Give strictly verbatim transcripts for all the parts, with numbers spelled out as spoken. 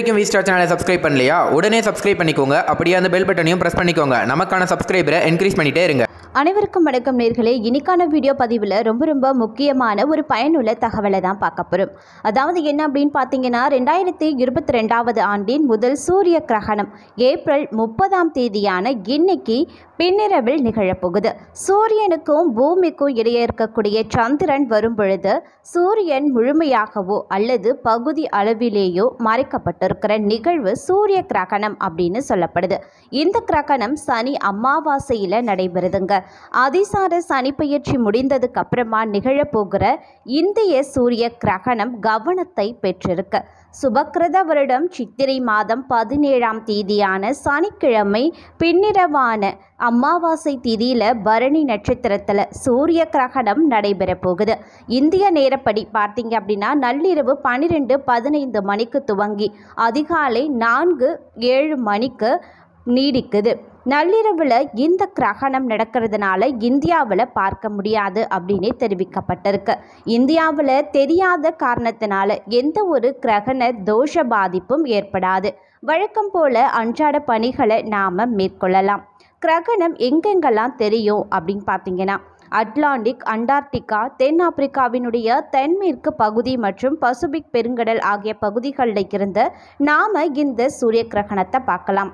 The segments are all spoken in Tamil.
வரைக்கும் வி ஸ்டார் சேனலை சப்ஸ்கிரைப் பண்ணலையா? உடனே சப்ஸ்கிரைப் பண்ணிக்கோங்க. அப்படியே அந்த பெல் பட்டனையும் பிரஸ் பண்ணிக்கோங்க. நமக்கான சப்ஸ்கிரைபரை என்கரேஜ் பண்ணிட்டே இருங்க. அனைவருக்கும் வணக்கம் நேர்களே. இன்னைக்கான வீடியோ பதிவில் ரொம்ப ரொம்ப முக்கியமான ஒரு பயனுள்ள தகவலை தான் பார்க்க போகிறோம். அதாவது என்ன அப்படின்னு பார்த்தீங்கன்னா, ரெண்டாயிரத்தி இருபத்தி ரெண்டாவது ஆண்டின் முதல் சூரிய கிரகணம் ஏப்ரல் முப்பதாம் தேதியான இன்னைக்கு பின்னிரவில் நிகழப்போகுது. சூரியனுக்கும் பூமிக்கும் இடையே இருக்கக்கூடிய சந்திரன் வரும் பொழுது சூரியன் முழுமையாகவோ அல்லது பகுதி அளவிலேயோ மறைக்கப்பட்டிருக்கிற நிகழ்வு சூரிய கிரகணம் அப்படின்னு சொல்லப்படுது. இந்த கிரகணம் சனி அமாவாசையில் நடைபெறுதுங்க. அதிசார சனி பயிற்சி முடிந்ததுக்கு அப்புறமா நிகழப்போகிற இந்திய சூரிய கிரகணம் கவனத்தை பெற்றிருக்கு. சுபக்கிருத வருடம் சித்திரை மாதம் பதினேழாம் தேதியான சனிக்கிழமை பின்னிரவான அமாவாசை திதியில பரணி நட்சத்திரத்தில் சூரிய கிரகணம் நடைபெற போகுது. இந்திய நேரப்படி பார்த்தீங்க அப்படின்னா நள்ளிரவு பன்னிரெண்டு பதினைந்து மணிக்கு துவங்கி அதிகாலை நான்கு ஏழு மணிக்கு நீடிக்குது. நள்ளிரவில் இந்த கிரகணம் நடக்கிறதுனால இந்தியாவில் பார்க்க முடியாது அப்படின்னு தெரிவிக்கப்பட்டிருக்கு. இந்தியாவில் தெரியாத காரணத்தினால எந்த ஒரு கிரகண தோஷ பாதிப்பும் ஏற்படாது. வழக்கம் போல அன்றாட பணிகளை நாம் மேற்கொள்ளலாம். கிரகணம் எங்கெங்கெல்லாம் தெரியும் அப்படின்னு பார்த்தீங்கன்னா, அட்லாண்டிக், அண்டார்டிகா, தென் ஆப்பிரிக்காவினுடைய தென்மேற்கு பகுதி மற்றும் பசிபிக் பெருங்கடல் ஆகிய பகுதிகளில் இருந்து நாம் இந்த சூரிய கிரகணத்தை பார்க்கலாம்.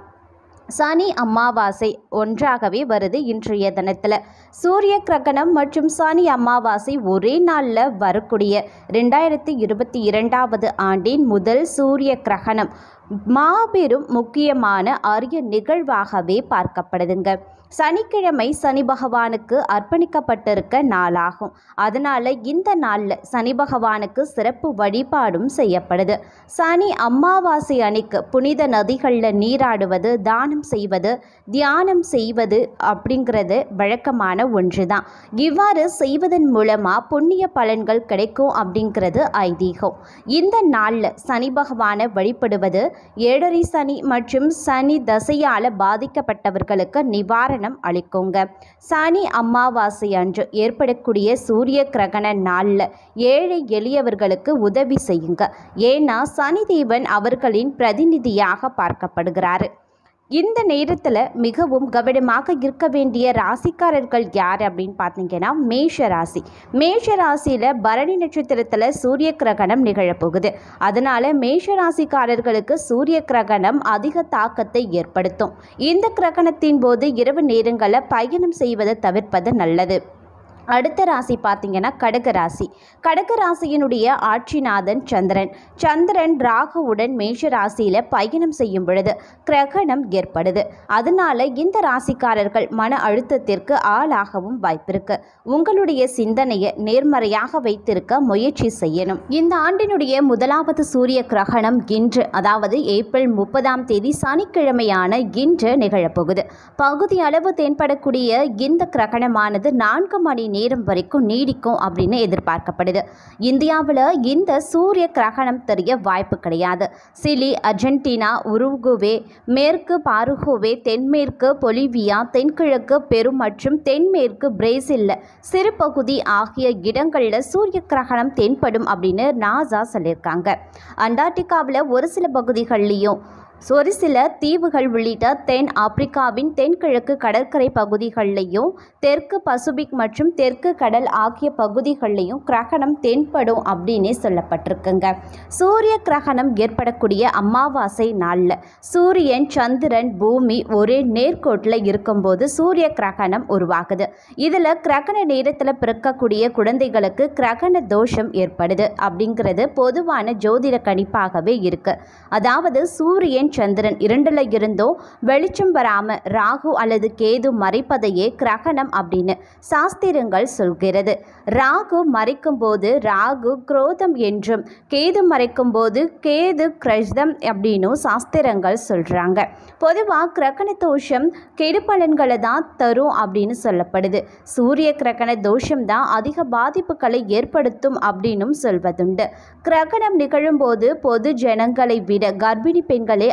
சனி அமாவாசை ஒன்றாகவே வருது. இன்றைய தினத்தில் சூரிய கிரகணம் மற்றும் சனி அமாவாசை ஒரே நாளில் வரக்கூடிய ரெண்டாயிரத்தி இருபத்தி இரண்டாவது ஆண்டின் முதல் சூரிய கிரகணம் மாபெரும் முக்கியமான அரிய நிகழ்வாகவே பார்க்கப்படுதுங்க. சனிக்கிழமை சனி பகவானுக்கு அர்ப்பணிக்கப்பட்டிருக்க நாளாகும். அதனால் இந்த நாளில் சனி பகவானுக்கு சிறப்பு வழிபாடும் செய்யப்படுது. சனி அமாவாசை அன்னைக்கு புனித நதிகளில் நீராடுவது, தானம் செய்வது, தியானம் செய்வது அப்படிங்கிறது வழக்கமான ஒன்று தான். இவ்வாறு செய்வதன் மூலமாக புண்ணிய பலன்கள் கிடைக்கும் அப்படிங்கிறது ஐதீகம். இந்த நாளில் சனி பகவானை வழிபடுவது ஏழரை சனி மற்றும் சனி தசையால் பாதிக்கப்பட்டவர்களுக்கு நிவாரணம் அளிக்குங்க. சனி அமாவாசை அன்று ஏற்படக்கூடிய சூரிய கிரகண நாளில் ஏழை எளியவர்களுக்கு உதவி செய்யுங்க. ஏன்னா சனி தேவன் அவர்களின் பிரதிநிதியாக பார்க்கப்படுகிறாரு. இந்த நேரத்தில் மிகவும் கவனமாக இருக்க வேண்டிய ராசிக்காரர்கள் யார் அப்படின்னு பார்த்தீங்கன்னா, மேஷ ராசி. மேஷ ராசியில் பரணி நட்சத்திரத்தில் சூரிய கிரகணம் நிகழப்போகுது. அதனால் மேஷ ராசிக்காரர்களுக்கு சூரிய கிரகணம் அதிக தாக்கத்தை ஏற்படுத்தும். இந்த கிரகணத்தின் போது இரவு நேரங்களில் பயணம் செய்வதை தவிர்ப்பது நல்லது. அடுத்த ராசி பார்த்தீங்கன்னா கடக ராசி. கடக ராசியினுடைய ஆட்சிநாதன் சந்திரன். சந்திரன் ராகுவுடன் மேஷ ராசியில் பயணம் செய்யும் பொழுது கிரகணம் ஏற்படுது. அதனால இந்த ராசிக்காரர்கள் மன அழுத்தத்திற்கு ஆளாகவும் வாய்ப்பிருக்கு. உங்களுடைய சிந்தனையை நேர்மறையாக வைத்திருக்க முயற்சி செய்யணும். இந்த ஆண்டினுடைய முதலாவது சூரிய கிரகணம் இன்று, அதாவது ஏப்ரல் முப்பதாம் தேதி சனிக்கிழமையான இன்று நிகழப்போகுது. பகுதி அளவு தென்படக்கூடிய இந்த கிரகணமானது நான்கு மணி நேரம் வரைக்கும் நீடிக்கும் அப்படின்னு எதிர்பார்க்கப்படுது. இந்தியாவில் இந்த சூரிய கிரகணம் தெரிய வாய்ப்பு கிடையாது. சிலி, அர்ஜென்டினா, உருகுவே, மேற்கு பாருகுவே, தென்மேற்கு பொலிவியா, தென்கிழக்கு பெரு மற்றும் தென்மேற்கு பிரேசில் சிறு பகுதி ஆகிய இடங்களில் சூரிய கிரகணம் தென்படும் அப்படின்னு நாசா சொல்லியிருக்காங்க. அண்டார்டிகாவில் ஒரு சில பகுதிகள்லையும் ஒரு சில தீவுகள் உள்ளிட்ட தென் ஆப்பிரிக்காவின் தென்கிழக்கு கடற்கரை பகுதிகளிலையும் தெற்கு பசிபிக் மற்றும் தெற்கு கடல் ஆகிய பகுதிகளிலையும் கிரகணம் தென்படும் அப்படின்னே சொல்லப்பட்டிருக்குங்க. சூரிய கிரகணம் ஏற்படக்கூடிய அமாவாசை நாளில் சூரியன், சந்திரன், பூமி ஒரே நேர்கோட்டில் இருக்கும்போது சூரிய கிரகணம் உருவாகுது. இதில் கிரகண நேரத்தில் பிறக்கக்கூடிய குழந்தைகளுக்கு கிரகண தோஷம் ஏற்படுது அப்படிங்கிறது பொதுவான ஜோதிட கணிப்பாகவே இருக்கு. அதாவது சூரியன் சந்திரன் இரண்டுல இருந்தோ வெளிச்சம் வராம ராகு அல்லது கேது மறைப்பதையே கிரகணம் அப்படின்னு சாஸ்திரங்கள் சொல்கிறது. ராகு மறைக்கும் போது ராகு குரோதம் என்றும், கேது மறைக்கும் போது கேது கிரஷ்தம் அப்படின்னும் சாஸ்திரங்கள் சொல்றாங்க. பொதுவாக கிரகண தோஷம் கெடு பலன்களை தான் தரும் அப்படின்னு சொல்லப்படுது. சூரிய கிரகண தோஷம் தான் அதிக பாதிப்புகளை ஏற்படுத்தும் அப்படின்னும் சொல்வதுண்டு. கிரகணம் நிகழும் போது பொது ஜனங்களை விட கர்ப்பிணி பெண்களே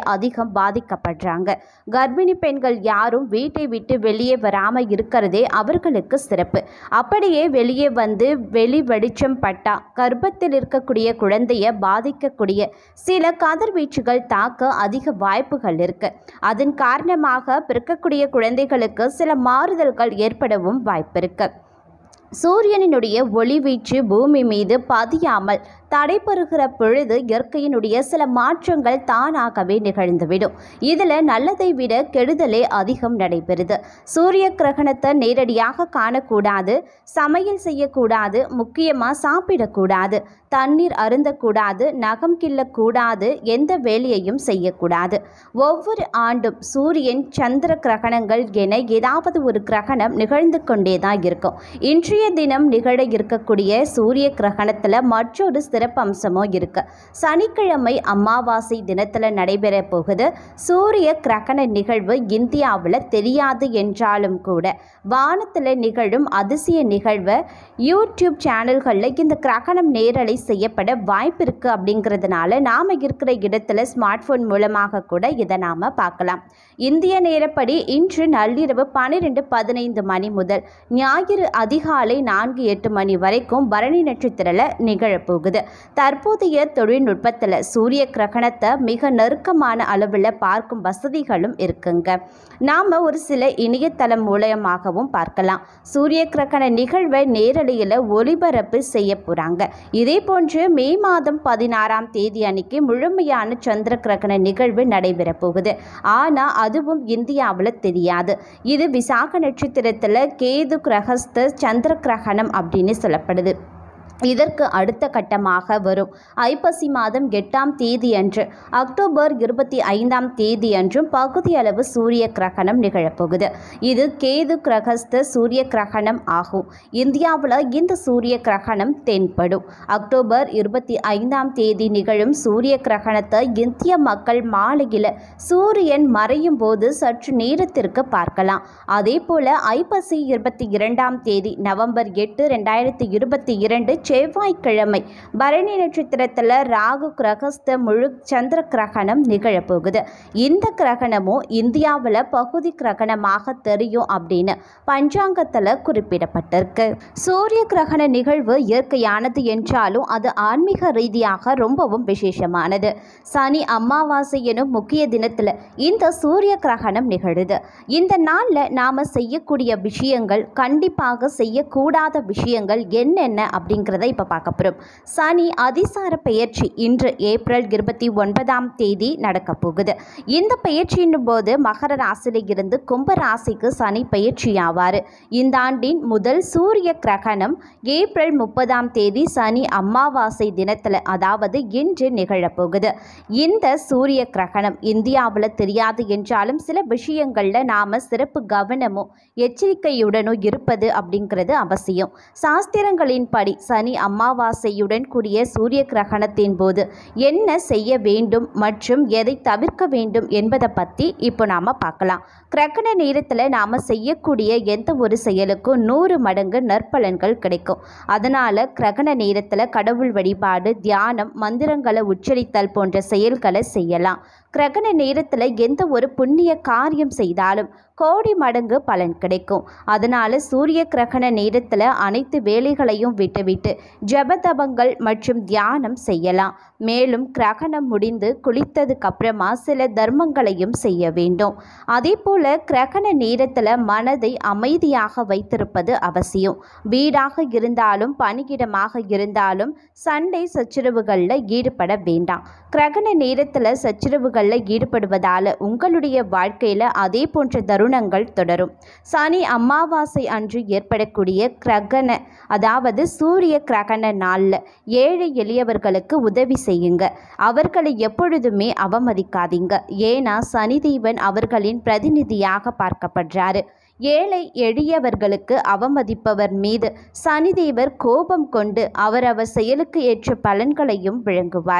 அதிகம் பாதிக்கப்படுறாங்க. கர்ப்பிணி பெண்கள் யாரும் வீட்டை விட்டு வெளியே வராமல் இருக்கிறதே அவர்களுக்கு சிறப்பு. அப்படியே வெளியே வந்து வெளி வெளிச்சம் பட்டா கர்ப்பத்தில் இருக்கக்கூடிய குழந்தைய பாதிக்கக்கூடிய சில கதிர்வீச்சுகள் தாக்க அதிக வாய்ப்புகள் இருக்கு. அதன் காரணமாக பிறக்கக்கூடிய குழந்தைகளுக்கு சில மாறுதல்கள் ஏற்படவும் வாய்ப்பு இருக்கு. சூரியனினுடைய ஒளிவீச்சு பூமி மீது பதியாமல் தடைபெறுகிற பொழுது இயற்கையினுடைய சில மாற்றங்கள் தானாகவே நிகழ்ந்துவிடும். இதில் நல்லதை விட கெடுதலே அதிகம் நடைபெறுது. சூரிய கிரகணத்தை நேரடியாக காணக்கூடாது, சமையல் செய்யக்கூடாது, முக்கியமாக சாப்பிடக்கூடாது, தண்ணீர் அருந்தக்கூடாது, நகம் கிள்ளக்கூடாது, எந்த வேலையையும் செய்யக்கூடாது. ஒவ்வொரு ஆண்டும் சூரியன் சந்திர கிரகணங்கள் என ஏதாவது ஒரு கிரகணம் நிகழ்ந்து கொண்டே தான் இருக்கும். இன்றைய தினம் நிகழ இருக்கக்கூடிய சூரிய கிரகணத்தில் மற்றொரு சிறப்பு அம்சமும் இருக்கு. சனிக்கிழமை அமாவாசை தினத்தில் நடைபெற போகுது. சூரிய கிரகண நிகழ்வு இந்தியாவில் தெரியாது என்றாலும் கூட வானத்தில் நிகழும் அதிசய நிகழ்வை யூடியூப் சேனல்களில் இந்த கிரகணம் நேரலை செய்யப்பட வாய்ப்பு இருக்குது. அப்படிங்கிறதுனால நாம் இருக்கிற இடத்துல ஸ்மார்ட் ஃபோன் மூலமாக கூட இதை நாம் பார்க்கலாம். இந்திய நேரப்படி இன்று நள்ளிரவு பன்னிரெண்டு பதினைந்து மணி முதல் ஞாயிறு அதிகாலை நான்கு எட்டு மணி வரைக்கும் பரணி நட்சத்திரத்தில் நிகழப்போகுது. தற்போதைய தொழில்நுட்பத்தில் சூரிய கிரகணத்தை மிக நெருக்கமான அளவில் பார்க்கும் வசதிகளும் இருக்குங்க. நாம் ஒரு சில இணையதளம் மூலமாகவும் பார்க்கலாம். சூரிய கிரகண நிகழ்வை நேரலையில் ஒளிபரப்பு செய்ய போகிறாங்க. இதே போன்று மே மாதம் பதினாறாம் தேதி அன்னைக்கு முழுமையான சந்திர கிரகண நிகழ்வு நடைபெற போகுது. ஆனால் அதுவும் இந்தியாவில் தெரியாது. இது விசாக நட்சத்திரத்தில் கேது கிரகஸ்த சந்திர கிரகணம் அப்படின்னு சொல்லப்படுது. இதற்கு அடுத்த கட்டமாக வரும் ஐப்பசி மாதம் எட்டாம் தேதி அன்று அக்டோபர் இருபத்தி ஐந்தாம் தேதி அன்றும் பகுதியளவு சூரிய கிரகணம் நிகழப்போகுது. இது கேது கிரகஸ்த சூரிய கிரகணம் ஆகும். இந்தியாவில் இந்த சூரிய கிரகணம் தென்படும். அக்டோபர் இருபத்தி ஐந்தாம் தேதி நிகழும் சூரிய கிரகணத்தை இந்திய மக்கள் மாலையில் சூரியன் மறையும் போது சற்று நேரத்திற்கு பார்க்கலாம். அதே போல ஐப்பசி இருபத்தி இரண்டாம் தேதி நவம்பர் எட்டு ரெண்டாயிரத்தி இருபத்தி இரண்டு செவ்வாய்க்கிழமை பரணி நட்சத்திரத்தில் ராகு கிரகஸ்த முழு சந்திர கிரகணம் நிகழப்போகுது. இந்த கிரகணமும் இந்தியாவில் பகுதி கிரகணமாக தெரியும் அப்படின்னு பஞ்சாங்கத்தில் குறிப்பிடப்பட்டிருக்கு. சூரிய கிரகண நிகழ்வு இயற்கையானது என்றாலும் அது ஆன்மீக ரீதியாக ரொம்பவும் விசேஷமானது. சனி அமாவாசை எனும் முக்கிய தினத்தில் இந்த சூரிய கிரகணம் நிகழுது. இந்த நாளில் நாம் செய்யக்கூடிய விஷயங்கள், கண்டிப்பாக செய்யக்கூடாத விஷயங்கள் என்னென்ன அப்படிங்கிறத இப்போ பார்க்க போகிறோம். சனி அதிசார பெயர்ச்சி இன்று ஏப்ரல் இருபத்தி ஒன்பதாம் தேதி நடக்க போகுது. இந்த பெயர்ச்சியின் போது மகர ராசியில் இருந்து கும்ப ராசிக்கு சனி பெயர்ச்சி ஆவார். இந்த ஆண்டின் முதல் சூரிய கிரகணம் ஏப்ரல் முப்பதாம் தேதி சனி அமாவாசை தினத்தில், அதாவது இன்று நிகழப்போகுது. இந்த சூரிய கிரகணம் இந்தியாவில் தெரியாது என்றாலும் சில விஷயங்களில் நாம் சிறப்பு கவனமும் எச்சரிக்கையுடனும் இருப்பது அப்படிங்கிறது அவசியம். சாஸ்திரங்களின்படி சனி அமாவாசையுடன் கூடிய சூரிய கிரகணத்தின் போது என்ன செய்ய வேண்டும் மற்றும் எதை தவிர்க்க வேண்டும் என்பதை பற்றி இப்போ நாம் பார்க்கலாம். கிரகண நேரத்தில் நாம் செய்யக்கூடிய எந்த ஒரு செயலுக்கும் நூறு மடங்கு நற்பலன்கள் கிடைக்கும். அதனால் கிரகண நேரத்தில் கடவுள் வழிபாடு, தியானம், மந்திரங்களை உச்சரித்தல் போன்ற செயல்களை செய்யலாம். கிரகண நேரத்தில் எந்த ஒரு புண்ணிய காரியம் செய்தாலும் கோடி மடங்கு பலன் கிடைக்கும். அதனால் சூரிய கிரகண நேரத்தில் அனைத்து வேலைகளையும் விட்டுவிட்டு ஜபதபங்கள் மற்றும் தியானம் செய்யலாம். மேலும் கிரகணம் முடிந்து குளித்ததுக்கு அப்புறமா சில தர்மங்களையும் செய்ய வேண்டும். அதே போல கிரகண நேரத்தில் மனதை அமைதியாக வைத்திருப்பது அவசியம். வீடாக இருந்தாலும் பணியிடமாக இருந்தாலும் சண்டை சச்சரவுகளில் ஈடுபட வேண்டாம். கிரகண நேரத்தில் சச்சரவுகளில் ஈடுபடுவதால் உங்களுடைய வாழ்க்கையில் அதே போன்ற தருணங்கள் தொடரும். சனி அமாவாசை அன்று ஏற்படக்கூடிய கிரகண, அதாவது சூரிய கிரகண நாளில் ஏழை எளியவர்களுக்கு உதவி செய்யுங்க. அவர்களை எப்பொழுதுமே அவமதிக்காதீங்க. ஏன்னா சனிதேவன் அவர்களின் பிரதிநிதியாக பார்க்கப்படுறாரு. ஏழை எளியவர்களுக்கு அவமதிப்பவர் மீது சனிதேவர் கோபம் கொண்டு அவரவர் செயலுக்கு ஏற்ற பலன்களையும் வழங்குவார்.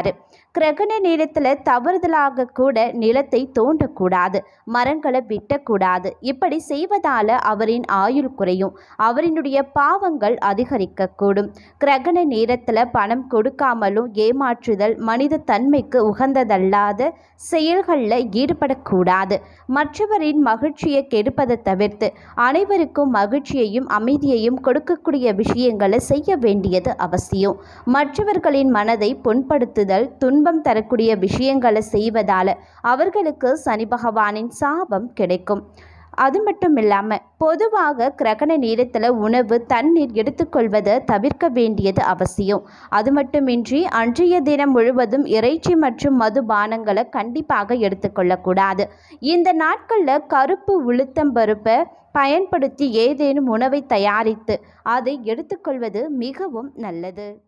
கிரகண நேரத்தில் தவறுதலாக கூட நிலத்தை தோண்டக்கூடாது, மரங்களை வெட்டக்கூடாது. இப்படி செய்வதால் அவரின் ஆயுள் குறையும், அவரினுடைய பாவங்கள் அதிகரிக்கக்கூடும். கிரகண நேரத்தில் பணம் கொடுக்காமலும் ஏமாற்றுதல் மனித தன்மைக்கு உகந்ததல்லாத செயல்களில் ஈடுபடக்கூடாது. மற்றவரின் மகிழ்ச்சியை கெடுப்பதை தவிர்த்து அனைவருக்கும் மகிழ்ச்சியையும் அமைதியையும் கொடுக்கக்கூடிய விஷயங்களை செய்ய வேண்டியது அவசியம். மற்றவர்களின் மனதை புண்படுத்துதல், துன்பம் தரக்கூடிய விஷயங்களை செய்வதால் அவர்களுக்கு சனி பகவானின் சாபம் கிடைக்கும். அது மட்டும் இல்லாமல் பொதுவாக கிரகண நேரத்தில் உணவு தண்ணீர் எடுத்துக்கொள்வதை தவிர்க்க வேண்டியது அவசியம். அது மட்டுமின்றி அன்றைய தினம் முழுவதும் இறைச்சி மற்றும் மதுபானங்களை கண்டிப்பாக எடுத்துக்கொள்ளக்கூடாது. இந்த நாட்களில் கருப்பு உளுத்தம்பருப்பை பயன்படுத்தி ஏதேனும் உணவை தயாரித்து அதை எடுத்துக்கொள்வது மிகவும் நல்லது.